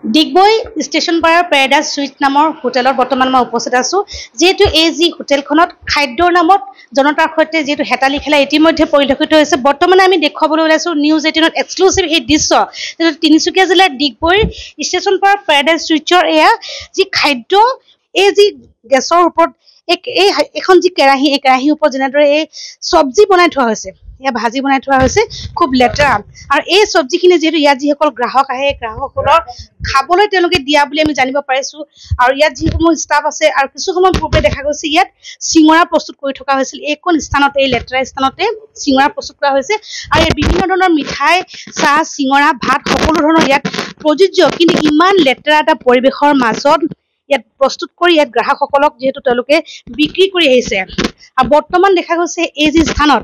Digboi station পাৰৰ Paradise Suite নামৰ হোটেলত বৰ্তমান মই উপস্থিত আছোঁ। যিহেতু এই যি হোটেলখনত খাদ্যৰ নামত জনতাৰ সৈতে যিহেতু হেতালি খেলা ইতিমধ্যে পৰিলক্ষিত হৈছে, বৰ্তমানে আমি দেখুৱাবলৈ ওলাইছোঁ নিউজ 18ত এক্সক্লুচিভ এই দৃশ্য। তিনিচুকীয়া জিলাৰ ডিগবৈ ষ্টেচন পাৰৰ পেৰাডাইজ সুইটছৰ এয়া যি খাদ্য, এই যি গেছৰ ওপৰত এখন যি কেৰাহী, এই কেৰাহীৰ ওপৰত যেনেদৰে এই চব্জি বনাই থোৱা হৈছে, এয়া ভাজি বনাই থোৱা হৈছে, খুব লেতেৰা। আৰু এই চব্জিখিনি যিহেতু ইয়াত যিসকল গ্ৰাহক আহে, এই গ্ৰাহকসকলৰ খাবলৈ তেওঁলোকে দিয়া বুলি আমি জানিব পাৰিছোঁ। আৰু ইয়াত যিসমূহ ষ্টাফ আছে, আৰু কিছু সময় পূৰ্বে দেখা গৈছে ইয়াত চিঙৰা প্ৰস্তুত কৰি থকা হৈছিল। এইখন স্থানতে, এই লেতেৰা স্থানতে চিঙৰা প্ৰস্তুত কৰা হৈছে। আৰু ইয়াত বিভিন্ন ধৰণৰ মিঠাই, চাহ, চিঙৰা, ভাত সকলো ধৰণৰ ইয়াত প্ৰযোজ্য। কিন্তু ইমান লেতেৰা এটা পৰিৱেশৰ মাজত ইয়াত প্ৰস্তুত কৰি ইয়াত গ্ৰাহকসকলক যিহেতু তেওঁলোকে বিক্ৰী কৰি আহিছে। আৰু বৰ্তমান দেখা গৈছে এই যি স্থানত,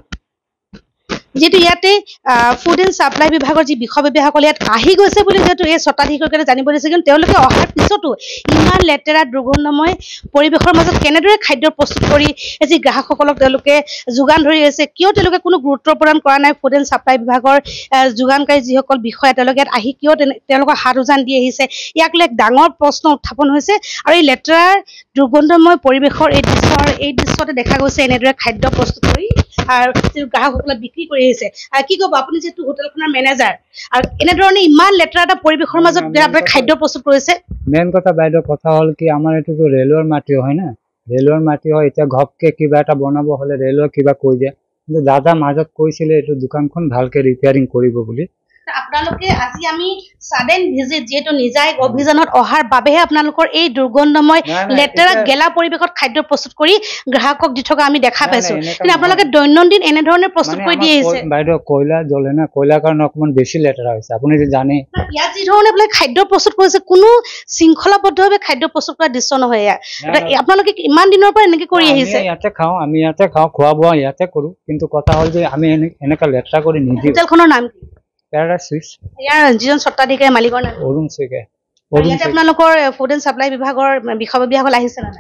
যিহেতু ইয়াতে ফুড এণ্ড ছাপ্লাই বিভাগৰ যি বিষয়ববীয়াসকল ইয়াত আহি গৈছে বুলি যিহেতু এই স্বত্বাধিকাৰীসকলে জানিব দিছে, কিন্তু তেওঁলোকে অহাৰ পিছতো ইমান লেতেৰা দুৰ্গন্ধময় পৰিৱেশৰ মাজত কেনেদৰে খাদ্য প্ৰস্তুত কৰি এই যি গ্ৰাহকসকলক তেওঁলোকে যোগান ধৰি আছে, কিয় তেওঁলোকে কোনো গুৰুত্ব প্ৰদান কৰা নাই? ফুড এণ্ড ছাপ্লাই বিভাগৰ যোগানকাৰী যিসকল বিষয়া তেওঁলোকে ইয়াত আহি কিয় তেওঁলোকক হাত উজান দি আহিছে, ইয়াক লৈ এক ডাঙৰ প্ৰশ্ন উত্থাপন হৈছে। আৰু এই লেতেৰাৰ দুৰ্গন্ধময় পৰিৱেশৰ এই দৃশ্যতে দেখা গৈছে এনেদৰে খাদ্য প্ৰস্তুত কৰি আৰু গ্ৰাহকসকলক বিক্ৰী কৰি আহিছে। কি ক'ব আপুনি, যিহেতু হোটেলখনৰ মেনেজাৰ, আৰু এনেধৰণে ইমান লেতেৰা এটা পৰিৱেশৰ মাজত আপুনি খাদ্য প্ৰস্তুত কৰিছে? মেইন কথা বাইদেউ, কথা হ'ল কি, আমাৰ এইটোতো ৰেলৰ মাটি হয় না, ৰেলৰ মাটি হয়। এতিয়া ঘপকে কিবা এটা বনাব হ'লে ৰেলৰ কিবা কৈ দিয়ে, কিন্তু দাদা মাজত কৈছিলে এইটো দোকানখন ভালকে ৰিপেয়াৰিং কৰিব বুলি। আপোনালোকে আজি আমি সাডেন ভিজিট, যিহেতু নিজা এক অভিযানত অহাৰ বাবেহে আপোনালোকৰ এই দুৰ্গন্ধময় লেতেৰা গেলা পৰিৱেশত খাদ্য প্ৰস্তুত কৰি গ্ৰাহকক দি থকা আমি দেখা পাইছো। কিন্তু আপোনালোকে দৈনন্দিন এনেধৰণে প্ৰস্তুত কৰি দি আহিছে। বাইদেউ কয়লা জ্বলে না, কয়লাৰ কাৰণে অকণমান বেছি লেতেৰা হৈছে, আপুনি জানে। ইয়াত যি ধৰণে বোলে খাদ্য প্ৰস্তুত কৰিছে, কোনো শৃংখলাবদ্ধভাৱে খাদ্য প্ৰস্তুত কৰা দৃশ্য নহয় ইয়াত। আপোনালোকে ইমান দিনৰ পৰা এনেকে কৰি আহিছে? ইয়াতে খাওঁ, আমি ইয়াতে খাওঁ, খোৱা বোৱা ইয়াতে কৰো, কিন্তু কথা হ'ল যে আমি এনেকা লেতেৰা কৰি নিদিওঁ। হোটেলখনৰ নাম কি? পেৰাডাইজ সুইটছ। ইয়াৰ যিজন স্বত্বাধিকাৰী মালিকৰ নাম? অৰুণ শইকীয়া। ইয়াতে আপোনালোকৰ ফুড এণ্ড ছাপ্লাই বিভাগৰ বিষয়ববীয়াসকল আহিছে নে নাই?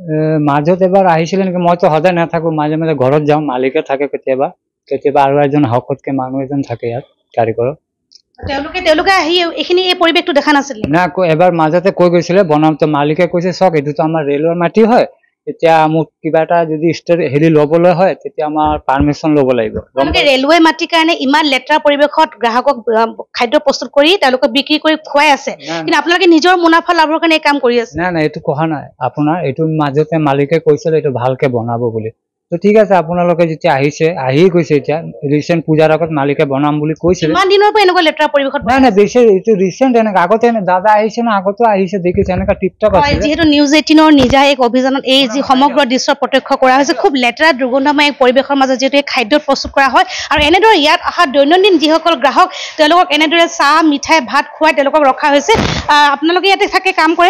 মাজত এবাৰ আহিছিলে নেকি, মইতো সদায় নাথাকো, মাজে মাজে ঘৰত যাওঁ, মালিকে থাকে কেতিয়াবা, আৰু এজন হকতকে মানুহ এজন থাকে ইয়াত কাৰিকৰৰ। তেওঁলোকে আহি এইখিনি এই পৰিৱেশটো দেখা নাছিলে না? এবাৰ মাজতে কৈ গৈছিলে বনাওঁতে, মালিকে কৈছে চক এইটোতো আমাৰ ৰেলৰ মাটি হয়, এতিয়া মোক কিবা এটা যদি হেৰি ল'বলৈ হয় তেতিয়া আমাৰ পাৰ্মিশ্যন ল'ব লাগিব। ৰেলৱে মাটিৰ কাৰণে ইমান লেতেৰা পৰিৱেশত গ্ৰাহকক খাদ্য প্ৰস্তুত কৰি তেওঁলোকক বিক্ৰী কৰি খুৱাই আছে, কিন্তু আপোনালোকে নিজৰ মুনাফা লাভৰ কাৰণে এই কাম কৰি আছে? নাই, এইটো কোৱা নাই আপোনাৰ, এইটো মাজতে মালিকে কৈছিলে এইটো ভালকে বনাব বুলি। তো ঠিক আছে, আপোনালোকে যেতিয়া আহি গৈছে, এতিয়া ৰিচেণ্ট পূজাৰ আগত মালিকে বনাম বুলি কৈছিলে। ইমান দিনৰ পৰা এনেকুৱা লেতেৰা পৰিৱেশত? নাই, বেছি এইটো ৰিচেণ্ট, এনেকে আগতে দাদা আহিছে না, আগতেও আহিছে, দেখিছে এনেকা টিপটপ আছে। যিহেতু নিউজ 18ৰ নিজা এক অভিযানত এই যি সমগ্ৰ দৃশ্য প্ৰত্যক্ষ কৰা হৈছে, খুব লেতেৰা দুৰ্গন্ধময় পৰিৱেশৰ মাজত যিহেতু এই খাদ্য প্ৰস্তুত কৰা হয়, আৰু এনেদৰে ইয়াত অহা দৈনন্দিন যিসকল গ্ৰাহক তেওঁলোকক এনেদৰে চাহ, মিঠাই, ভাত খুৱাই তেওঁলোকক ৰখা হৈছে। আপোনালোকে ইয়াতে থাকে, কাম কৰে?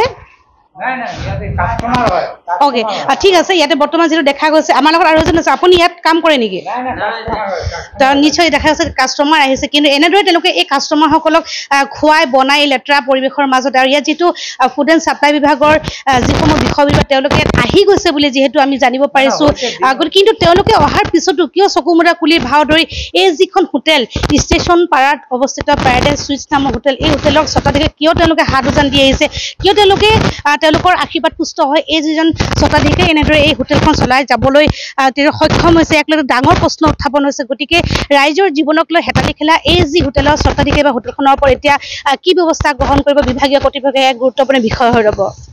অ'কে, ঠিক আছে। ইয়াতে বৰ্তমান যিটো দেখা গৈছে, আমাৰ লগত আৰু এজন আছে, আপুনি ইয়াত কাম কৰে নেকি? নিশ্চয় দেখা গৈছে কাষ্টমাৰ আহিছে, কিন্তু এনেদৰে তেওঁলোকে এই কাষ্টমাৰসকলক খুৱাই বনাই লেতেৰা পৰিৱেশৰ মাজত। আৰু ইয়াত যিটো ফুড এণ্ড ছাপ্লাই বিভাগৰ যিসমূহ বিষয়ববীয়া তেওঁলোকে ইয়াত আহি গৈছে বুলি যিহেতু আমি জানিব পাৰিছোঁ, কিন্তু তেওঁলোকে অহাৰ পিছতো কিয় চকুমুদা কুলিৰ ভাও ধৰি এই যিখন হোটেল ষ্টেচন পাৰাত অৱস্থিত পেৰাডাইজ সুইটছ নামৰ হোটেল, এই হোটেলৰ স্বত্বাধিকাৰী কিয় তেওঁলোকে হাত উজান দি আহিছে, কিয় তেওঁলোকৰ আশীৰ্বাদ পুষ্ট হয় এই যিজন স্বত্বাধিকাৰী এনেদৰে এই হোটেলখন চলাই যাবলৈ সক্ষম হৈছে, এক ডাঙৰ প্ৰশ্ন উত্থাপন হৈছে। গতিকে ৰাইজৰ জীৱনক লৈ হেতালি খেলা এই যি হোটেলৰ স্বত্বাধিকাৰী বা হোটেলখনৰ ওপৰত এতিয়া কি ব্যৱস্থা গ্ৰহণ কৰিব বিভাগীয় কৰ্তৃপক্ষই এক গুৰুত্বপূৰ্ণ বিষয় হৈ ৰ'ব।